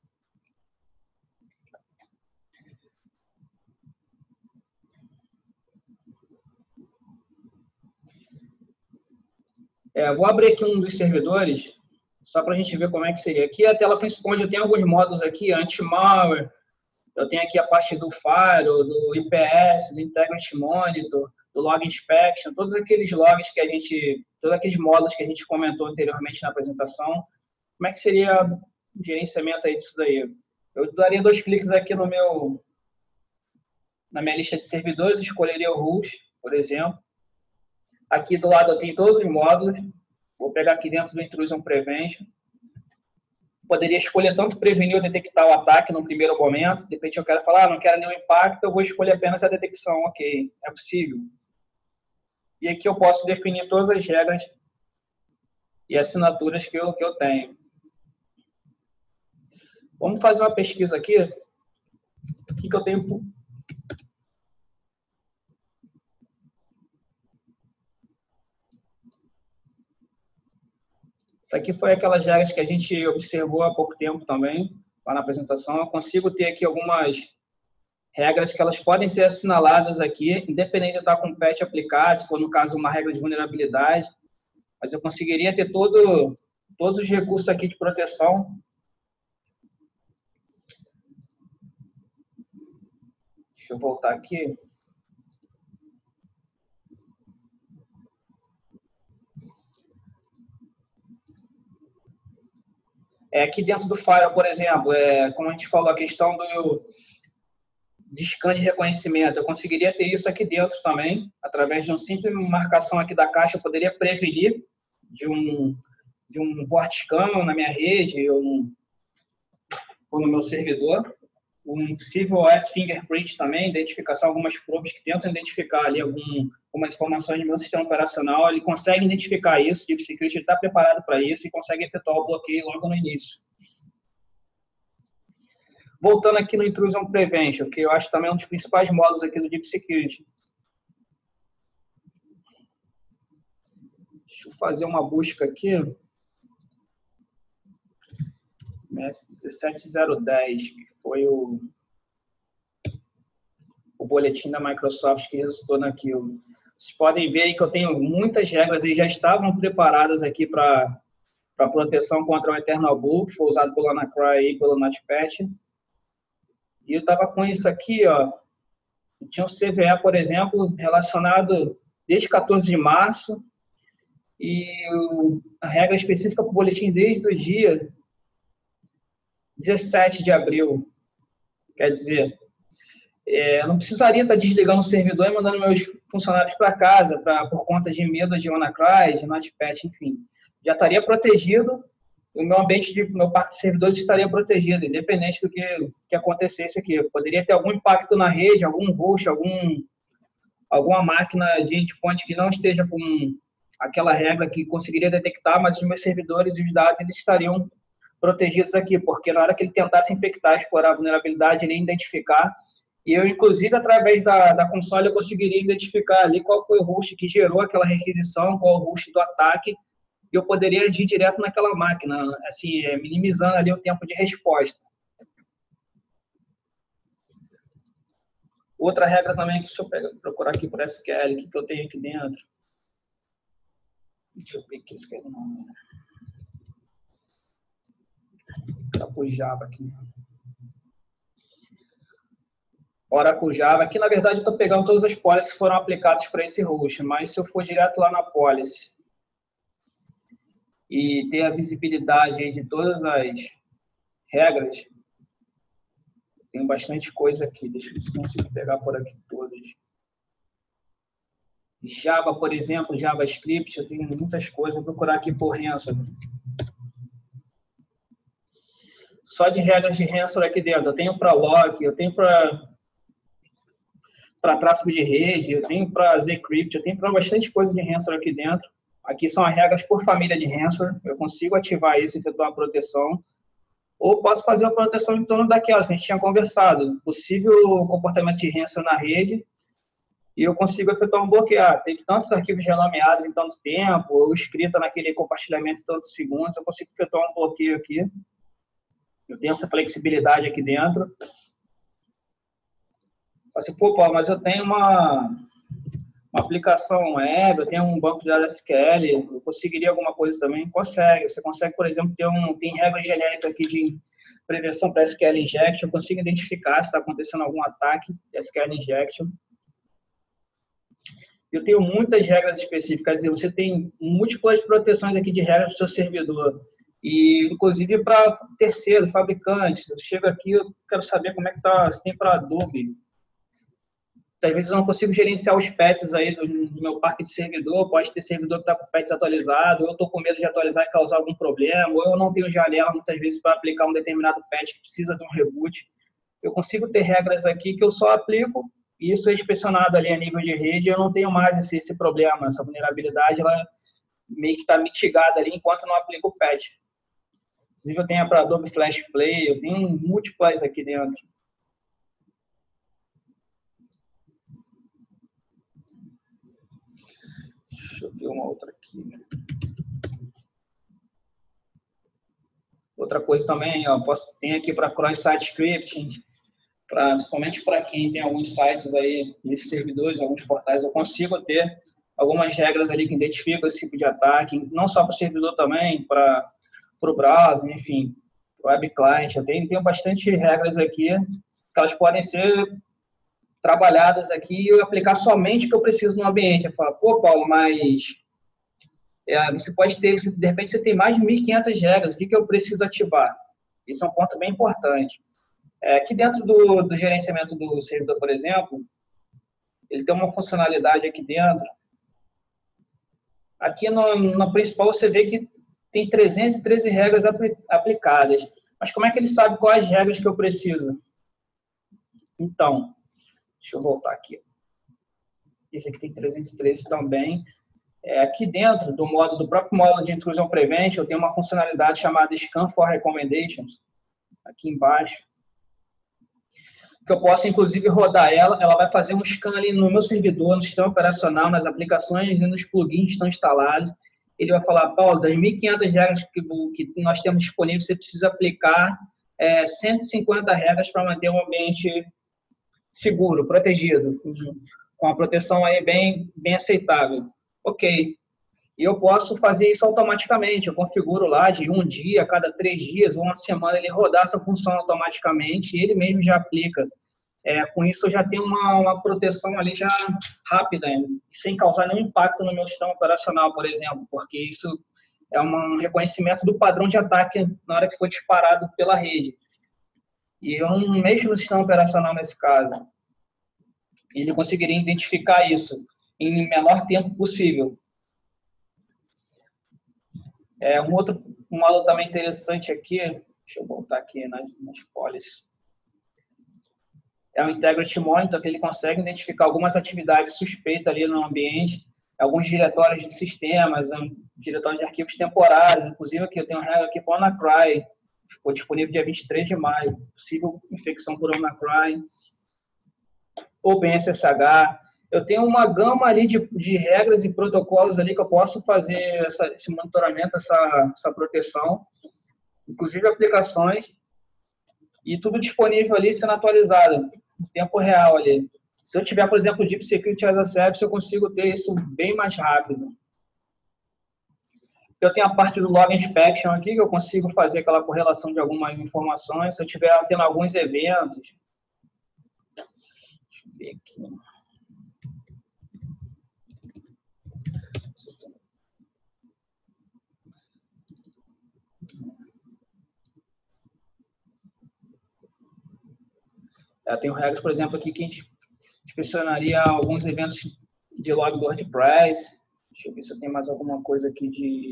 Vou abrir aqui um dos servidores, só para a gente ver como é que seria. Aqui é a tela principal, onde eu tenho alguns módulos aqui, anti-malware. Eu tenho aqui a parte do Firewall, do IPS, do Integrity Monitor, do Log Inspection, todos aqueles logs que a gente, todos aqueles módulos que a gente comentou anteriormente na apresentação. Como é que seria o gerenciamento aí disso daí? Eu daria 2 cliques aqui na minha lista de servidores, escolheria o host, por exemplo. Aqui do lado eu tenho todos os módulos. Vou pegar aqui dentro do Intrusion Prevention. Poderia escolher tanto prevenir ou detectar o ataque no primeiro momento. De repente eu quero falar, não quero nenhum impacto, eu vou escolher apenas a detecção. Ok, é possível. E aqui eu posso definir todas as regras e assinaturas que eu tenho. Vamos fazer uma pesquisa aqui. O que eu tenho? Isso aqui foi aquelas regras que a gente observou há pouco tempo também, lá na apresentação. Eu consigo ter aqui algumas regras que elas podem ser assinaladas aqui, independente de estar com o patch aplicado, se for, no caso, uma regra de vulnerabilidade. Mas eu conseguiria ter todos os recursos aqui de proteção. Deixa eu voltar aqui. Aqui dentro do Firewall, por exemplo, como a gente falou, a questão de scan de reconhecimento, eu conseguiria ter isso aqui dentro também, através de uma simples marcação aqui da caixa, eu poderia prevenir de um port scan na minha rede ou no meu servidor. Um possível OS Fingerprint também, identificação, algumas probes que tentam identificar ali algumas informações do meu sistema operacional, ele consegue identificar isso, o Deep Security está preparado para isso e consegue efetuar o bloqueio logo no início. Voltando aqui no Intrusion Prevention, que eu acho também um dos principais módulos aqui do Deep Security. Deixa eu fazer uma busca aqui. MS17010, que foi o boletim da Microsoft que resultou naquilo. Vocês podem ver aí que eu tenho muitas regras e já estavam preparadas aqui para proteção contra o Eternal Book, que foi usado pelo Anacry e pelo NotPetya. E eu estava com isso aqui, ó. Tinha um CVE, por exemplo, relacionado desde 14 de março e a regra específica para o boletim desde o dia 17 de abril. Quer dizer, eu não precisaria estar desligando o servidor e mandando meus funcionários para casa por conta de medo de WannaCry, de NotPetya, enfim. Já estaria protegido, o meu ambiente, meu parque de servidores estaria protegido, independente do que acontecesse aqui. Eu poderia ter algum impacto na rede, algum host, alguma máquina de endpoint que não esteja com aquela regra que conseguiria detectar, mas os meus servidores e os dados eles estariam protegidos aqui, porque na hora que ele tentasse infectar, explorar a vulnerabilidade, ele ia identificar. E eu, inclusive, através da console, eu conseguiria identificar ali qual foi o host que gerou aquela requisição, qual o host do ataque, e eu poderia agir direto naquela máquina, assim, minimizando ali o tempo de resposta. Outra regra também, deixa eu procurar aqui por SQL, o que eu tenho aqui dentro. Deixa eu ver aqui, SQL não. Tá por Java aqui. Oracle Java. Aqui, na verdade, eu estou pegando todas as policies que foram aplicadas para esse host, mas se eu for direto lá na policy e ter a visibilidade aí de todas as regras, tem bastante coisa aqui. Deixa eu ver se consigo pegar por aqui todas. Java, por exemplo, JavaScript, eu tenho muitas coisas. Vou procurar aqui por ransom. Só de regras de ransom aqui dentro. Eu tenho para lock, eu tenho para para tráfego de rede, eu tenho para Zcrypt, eu tenho para bastante coisa de ransomware aqui dentro. Aqui são as regras por família de ransomware, eu consigo ativar isso e efetuar a proteção. Ou posso fazer a proteção em torno daquelas que a gente tinha conversado, possível comportamento de ransomware na rede, e eu consigo efetuar um bloqueio. Tem tantos arquivos renomeados em tanto tempo, ou escrita naquele compartilhamento em tantos segundos, eu consigo efetuar um bloqueio aqui. Eu tenho essa flexibilidade aqui dentro. Assim, pô, Paulo, mas eu tenho uma aplicação web, eu tenho um banco de dados SQL, eu conseguiria alguma coisa também? Consegue. Você consegue, por exemplo, tem regra genérica aqui de prevenção para SQL injection, eu consigo identificar se está acontecendo algum ataque de SQL injection. Eu tenho muitas regras específicas, quer dizer, você tem múltiplas proteções aqui de regras do seu servidor, e inclusive para terceiros, fabricantes. Eu chego aqui, eu quero saber como é que está, se tem para Adobe. Às vezes eu não consigo gerenciar os patches aí do meu parque de servidor, pode ter servidor que está com o patch atualizado, ou eu estou com medo de atualizar e causar algum problema, ou eu não tenho janela muitas vezes para aplicar um determinado patch que precisa de um reboot. Eu consigo ter regras aqui que eu só aplico, e isso é inspecionado ali a nível de rede, e eu não tenho mais esse problema, essa vulnerabilidade, ela meio que está mitigada ali enquanto eu não aplico o patch. Inclusive eu tenho para Adobe Flash Play, eu tenho múltiplas aqui dentro. Deixa eu ver uma outra aqui. Outra coisa também, ó, tem aqui para cross-site scripting, principalmente para quem tem alguns sites aí, nesses servidores, alguns portais, eu consigo ter algumas regras ali que identificam esse tipo de ataque, não só para o servidor também, para o browser, enfim, web client. Eu tenho bastante regras aqui, que elas podem ser trabalhadas aqui e eu aplicar somente o que eu preciso no ambiente. Eu falo, pô, Paulo, mas você pode ter, de repente você tem mais de 1.500 regras, o que eu preciso ativar? Isso é um ponto bem importante. Aqui dentro do gerenciamento do servidor, por exemplo, ele tem uma funcionalidade aqui dentro. Aqui no principal você vê que tem 313 regras aplicadas. Mas como é que ele sabe quais regras que eu preciso? Então, deixa eu voltar aqui. Esse aqui tem 313 também. Aqui dentro do próprio módulo de Intrusion Prevention, eu tenho uma funcionalidade chamada Scan for Recommendations, aqui embaixo, que eu posso, inclusive, rodar ela vai fazer um scan ali no meu servidor, no sistema operacional, nas aplicações e nos plugins que estão instalados. Ele vai falar, Paulo, das 1.500 regras que nós temos disponíveis, você precisa aplicar 150 regras para manter um ambiente seguro, protegido, com a proteção aí bem aceitável. Ok. E eu posso fazer isso automaticamente. Eu configuro lá de um dia, a cada 3 dias, ou uma semana, ele rodar essa função automaticamente e ele mesmo já aplica. Com isso, eu já tenho uma proteção ali já rápida, sem causar nenhum impacto no meu sistema operacional, por exemplo, porque isso é um reconhecimento do padrão de ataque na hora que for disparado pela rede. E eu não mexo no sistema operacional nesse caso. Ele conseguiria identificar isso em menor tempo possível. Um outro módulo também interessante aqui, deixa eu voltar aqui nas policies, é o Integrity Monitor, que ele consegue identificar algumas atividades suspeitas ali no ambiente, alguns diretórios de sistemas, diretórios de arquivos temporários, inclusive aqui eu tenho regra aqui para o WannaCry, ficou disponível dia 23 de maio, possível infecção por WannaCry, OpenSSH. Eu tenho uma gama ali de regras e protocolos ali que eu posso fazer esse monitoramento, essa proteção, inclusive aplicações, e tudo disponível ali sendo atualizado em tempo real ali. Se eu tiver, por exemplo, o Deep Security as a Service, eu consigo ter isso bem mais rápido. Eu tenho a parte do Log Inspection aqui, que eu consigo fazer aquela correlação de algumas informações. Se eu estiver tendo alguns eventos. Deixa eu ver aqui. Tenho regras, por exemplo, aqui que a gente inspecionaria alguns eventos de log do WordPress. Deixa eu ver se eu tenho mais alguma coisa aqui de...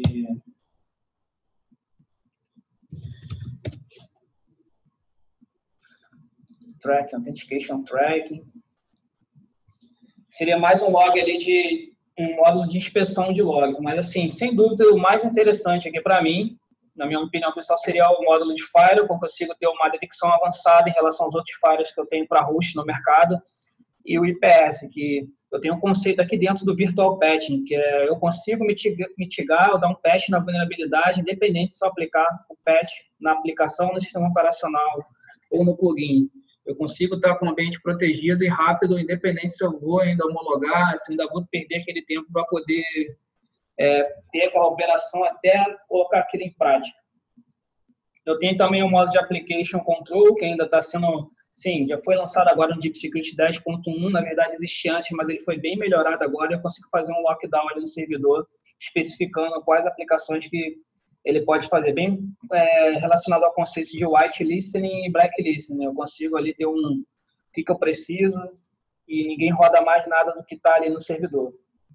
Tracking, Authentication Tracking. seria mais um log ali de um módulo de inspeção de logs. Mas, assim, sem dúvida, o mais interessante aqui para mim, na minha opinião pessoal, seria o módulo de Firewall, que eu consigo ter uma detecção avançada em relação aos outros firewalls que eu tenho para host no mercado, e o IPS, que eu tenho um conceito aqui dentro do Virtual Patching, que é eu consigo mitigar ou dar um patch na vulnerabilidade, independente se eu aplicar o patch na aplicação, no sistema operacional ou no plugin. Eu consigo estar com o ambiente protegido e rápido, independente se eu vou ainda homologar, se ainda vou perder aquele tempo para poder ter aquela operação até colocar aquilo em prática. Eu tenho também o modo de Application Control, que ainda está sendo, sim, já foi lançado agora no Deep Security 10.1, na verdade existia antes, mas ele foi bem melhorado agora, eu consigo fazer um lockdown ali no servidor, especificando quais aplicações que ele pode fazer, bem relacionado ao conceito de white listening e black listening. Eu consigo ali ter o que eu preciso e ninguém roda mais nada do que está ali no servidor.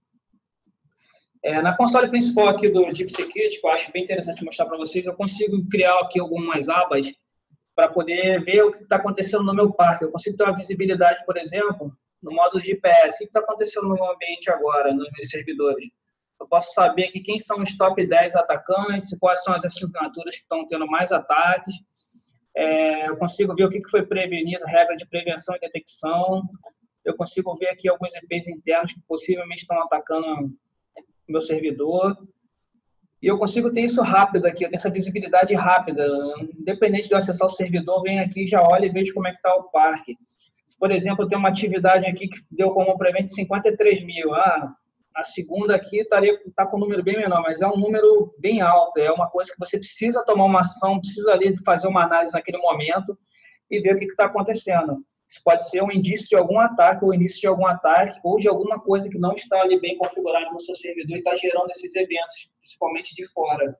Na console principal aqui do Deep Security, que eu acho bem interessante mostrar para vocês, eu consigo criar aqui algumas abas para poder ver o que está acontecendo no meu parque. Eu consigo ter uma visibilidade, por exemplo, no módulo de IPS. O que está acontecendo no meu ambiente agora, nos meus servidores? Eu posso saber aqui quem são os top 10 atacantes, quais são as assinaturas que estão tendo mais ataques. Eu consigo ver o que foi prevenido, regra de prevenção e detecção. Eu consigo ver aqui alguns IPs internos que possivelmente estão atacando o meu servidor. E eu consigo ter isso rápido aqui, eu tenho essa visibilidade rápida. Independente de eu acessar o servidor, venho aqui, já olho e vejo como é que está o parque. Se, por exemplo, eu tenho uma atividade aqui que deu como prevent 53 mil. A segunda aqui está com um número bem menor, mas é um número bem alto. É uma coisa que você precisa tomar uma ação, precisa ali fazer uma análise naquele momento e ver o que está acontecendo. Isso pode ser um indício de algum ataque, ou início de algum ataque, ou de alguma coisa que não está ali bem configurada no seu servidor e está gerando esses eventos, principalmente de fora.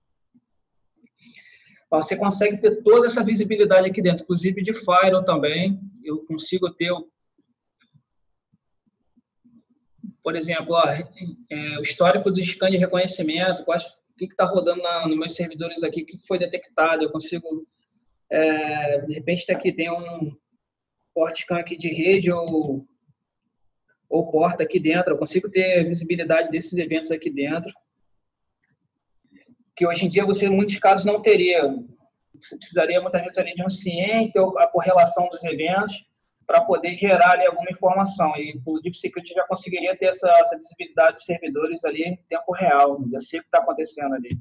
Você consegue ter toda essa visibilidade aqui dentro, inclusive de Firewall também. Eu consigo ter, por exemplo, o histórico do scan de reconhecimento, o que está rodando nos meus servidores aqui, o que foi detectado. Eu consigo, de repente, aqui tem um port scan aqui de rede ou porta aqui dentro. Eu consigo ter visibilidade desses eventos aqui dentro, que hoje em dia você, em muitos casos, não teria. Você precisaria, muitas vezes, ali de um ciente ou a correlação dos eventos para poder gerar ali alguma informação. E o Deep Security já conseguiria ter essa visibilidade de servidores ali em tempo real. Já sei o que está acontecendo ali.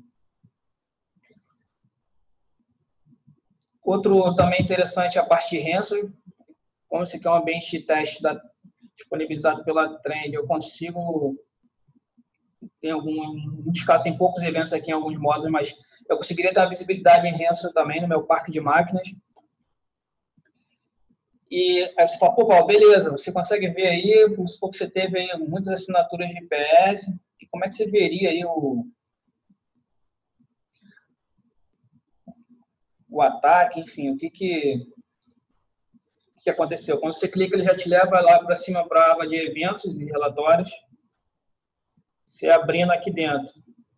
Outro também interessante é a parte de ransom. Como esse aqui é um ambiente de teste disponibilizado pela Trend, eu consigo... Tem muitos casos, tem poucos eventos aqui em alguns modos, mas eu conseguiria ter a visibilidade em ransom também no meu parque de máquinas. E aí você fala, pô, Paulo, beleza, você consegue ver aí, vamos supor que você teve aí muitas assinaturas de IPS, e como é que você veria aí o ataque, enfim, o que aconteceu? Quando você clica, ele já te leva lá para cima para a aba de eventos e relatórios. Você abrindo aqui dentro,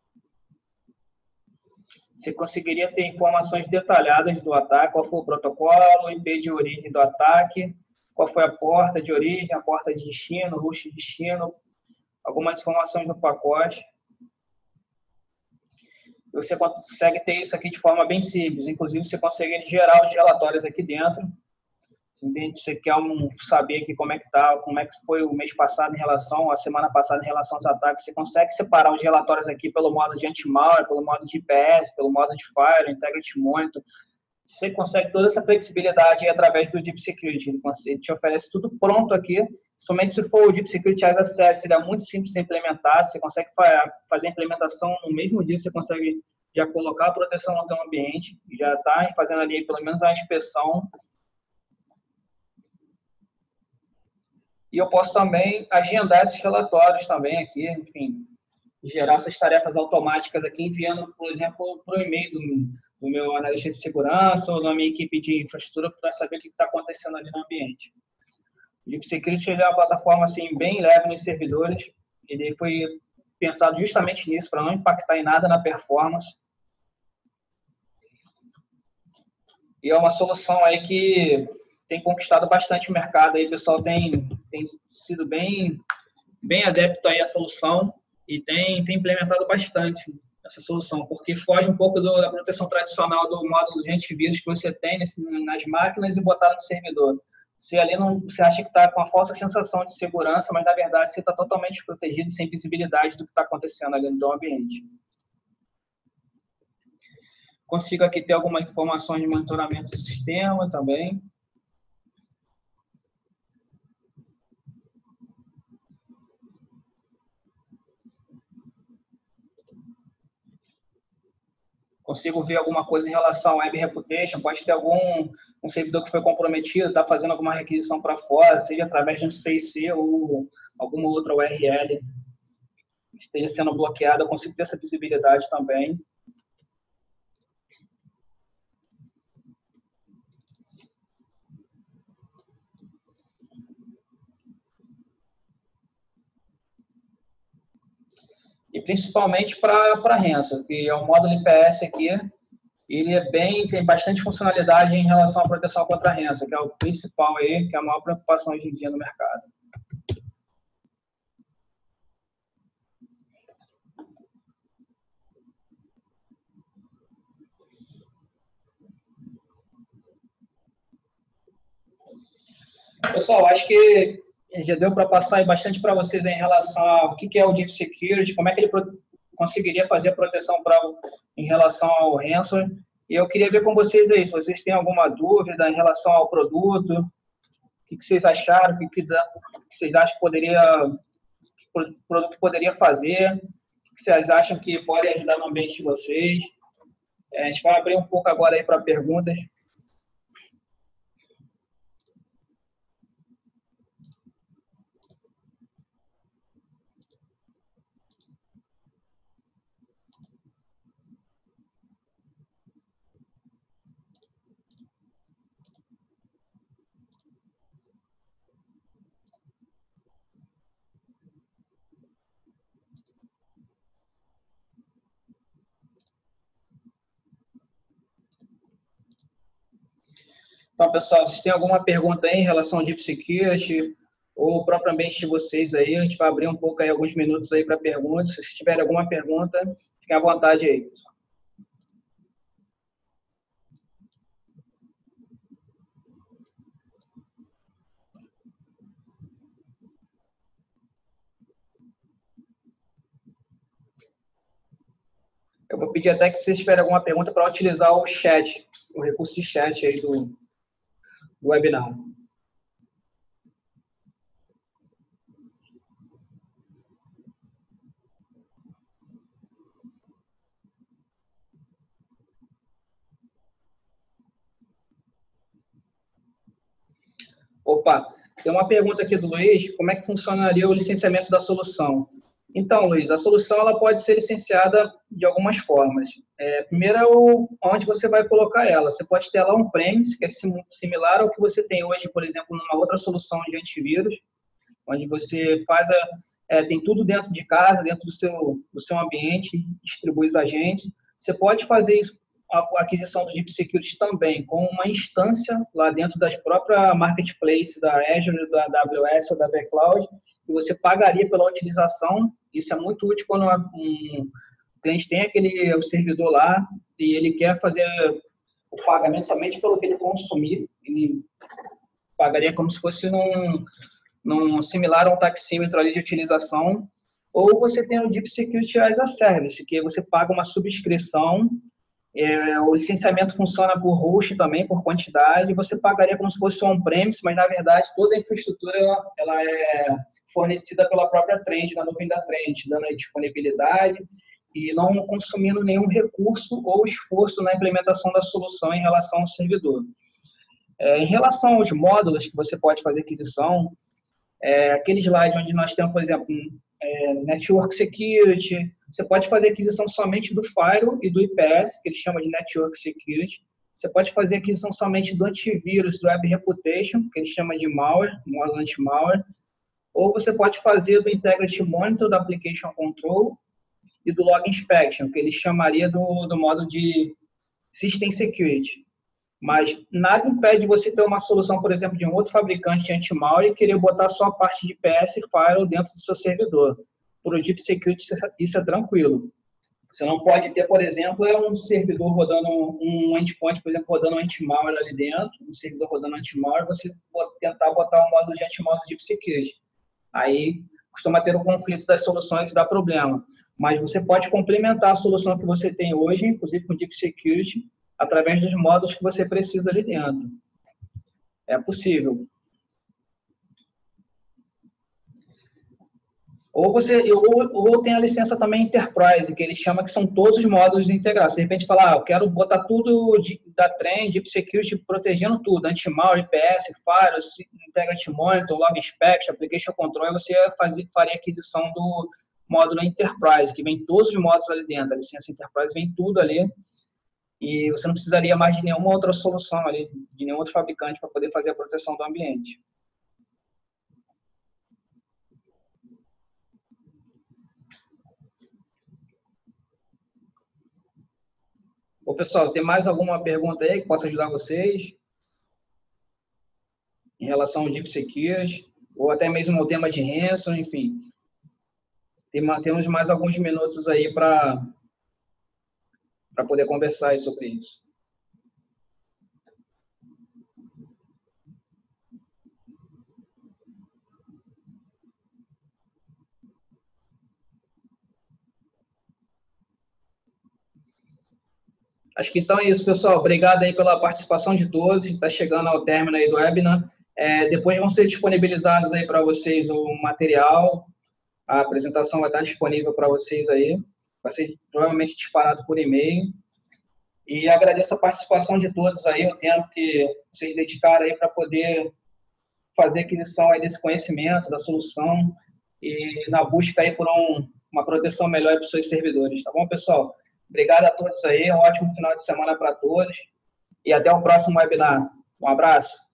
você conseguiria ter informações detalhadas do ataque, qual foi o protocolo, o IP de origem do ataque, qual foi a porta de origem, a porta de destino, o host de destino, algumas informações do pacote. Você consegue ter isso aqui de forma bem simples. Inclusive, você consegue gerar os relatórios aqui dentro. Você quer saber aqui como é que tá, como é que foi o mês passado a semana passada em relação aos ataques, você consegue separar os relatórios aqui pelo modo de anti-malware, pelo modo de IPS, pelo modo de Firewall, Integrity Monitor. Você consegue toda essa flexibilidade através do Deep Security. Ele te oferece tudo pronto aqui. Somente se for o Deep Security as a Service, ele é muito simples de implementar. Você consegue fazer a implementação no mesmo dia, você consegue já colocar a proteção no seu ambiente, já está fazendo ali pelo menos a inspeção. E eu posso também agendar esses relatórios também aqui, enfim, gerar essas tarefas automáticas aqui, enviando, por exemplo, para o e-mail do meu analista de segurança ou da minha equipe de infraestrutura para saber o que está acontecendo ali no ambiente. O Deep Security é uma plataforma assim, bem leve nos servidores. Ele foi pensado justamente nisso, para não impactar em nada na performance. E é uma solução aí que tem conquistado bastante o mercado. Aí o pessoal tem tem sido bem adepto aí à solução e tem implementado bastante essa solução, porque foge um pouco da proteção tradicional do módulo de antivírus que você tem nas máquinas e botar no servidor. Você ali você acha que está com a falsa sensação de segurança, mas na verdade você está totalmente protegido e sem visibilidade do que está acontecendo ali no seu ambiente. Consigo aqui ter algumas informações de monitoramento do sistema também. Consigo ver alguma coisa em relação ao Web Reputation, pode ter um servidor que foi comprometido, está fazendo alguma requisição para fora, seja através de um CIC ou alguma outra URL que esteja sendo bloqueada, eu consigo ter essa visibilidade também. E principalmente para Ransom, que é o módulo IPS aqui, ele tem bastante funcionalidade em relação à proteção contra Ransom, que é o principal aí, que é a maior preocupação hoje em dia no mercado. Pessoal, acho que já deu para passar aí bastante para vocês em relação ao que é o Deep Security, como é que ele conseguiria fazer a proteção em relação ao ransom. E eu queria ver com vocês aí, se vocês têm alguma dúvida em relação ao produto, o que vocês acharam, o que vocês acham que o produto poderia fazer, o que vocês acham que pode ajudar no ambiente de vocês. A gente vai abrir um pouco agora aí para perguntas. Então, pessoal, vocês têm alguma pergunta aí em relação ao Deep Security ou o próprio ambiente de vocês aí? A gente vai abrir um pouco aí, alguns minutos aí para perguntas. Se tiverem alguma pergunta, fiquem à vontade aí. Eu vou pedir até que vocês tiverem alguma pergunta para utilizar o chat, o recurso de chat aí do webinar. Opa, tem uma pergunta aqui do Luiz, como é que funcionaria o licenciamento da solução? Então, Luiz, a solução ela pode ser licenciada de algumas formas. Primeiro é onde você vai colocar ela. Você pode ter ela on-premise, que é similar ao que você tem hoje, por exemplo, numa outra solução de antivírus, onde você tem tudo dentro de casa, dentro do seu ambiente, distribui os agentes. Você pode fazer isso, a aquisição do Deep Security também com uma instância lá dentro das próprias marketplaces da Azure, da AWS ou da Cloud, e você pagaria pela utilização. Isso é muito útil quando um cliente tem o servidor lá e ele quer fazer o pagamento somente pelo que ele consumir. Ele pagaria como se fosse num similar a um taxímetro ali de utilização. Ou você tem o Deep Security as a Service, que você paga uma subscrição. O licenciamento funciona por host também, por quantidade. Você pagaria como se fosse on-premise, mas na verdade toda a infraestrutura ela é fornecida pela própria Trend, na nuvem da Trend, dando a disponibilidade e não consumindo nenhum recurso ou esforço na implementação da solução em relação ao servidor. Em relação aos módulos que você pode fazer aquisição, aquele slide onde nós temos, por exemplo, Network Security, você pode fazer aquisição somente do Firewall e do IPS, que ele chama de Network Security. Você pode fazer aquisição somente do antivírus, do Web Reputation, que ele chama de Malware, módulo anti-malware. Ou você pode fazer do Integrity Monitor, do Application Control e do Log Inspection, que ele chamaria do módulo de System Security. Mas nada impede você ter uma solução, por exemplo, de um outro fabricante de anti-malware e querer botar só a parte de PS e Firewall dentro do seu servidor. Por o Deep Security, isso é tranquilo. Você não pode ter, por exemplo, um servidor rodando um endpoint, por exemplo, rodando um anti-malware ali dentro, um servidor rodando anti-malware, você tentar botar um módulo de anti-malware Deep Security. Aí costuma ter um conflito das soluções e dá problema. Mas você pode complementar a solução que você tem hoje, inclusive com Deep Security, através dos módulos que você precisa ali dentro. É possível. Ou tem a licença também Enterprise, que ele chama que são todos os módulos integrados. De repente, falar, eu quero botar tudo da Trend, Deep Security, protegendo tudo, anti-malware, IPS, Firewall, Integrity Monitor, Log Inspection, Application Control, e você faria aquisição do módulo Enterprise, que vem todos os módulos ali dentro. A licença Enterprise vem tudo ali, e você não precisaria mais de nenhuma outra solução ali, de nenhum outro fabricante para poder fazer a proteção do ambiente. Ô, pessoal, tem mais alguma pergunta aí que possa ajudar vocês em relação ao Deep Security, ou até mesmo ao tema de ransom, enfim. Temos mais alguns minutos aí para poder conversar sobre isso. Acho que então é isso, pessoal. Obrigado aí pela participação de todos. Está chegando ao término aí do webinar. Depois vão ser disponibilizados aí para vocês o material. A apresentação vai estar disponível para vocês aí. Vai ser provavelmente disparado por e-mail. E agradeço a participação de todos aí, o tempo que vocês dedicaram aí para poder fazer aquisição aí desse conhecimento, da solução, e na busca aí por uma proteção melhor para os seus servidores. Tá bom, pessoal? Obrigado a todos aí, um ótimo final de semana para todos e até o próximo webinar. Um abraço.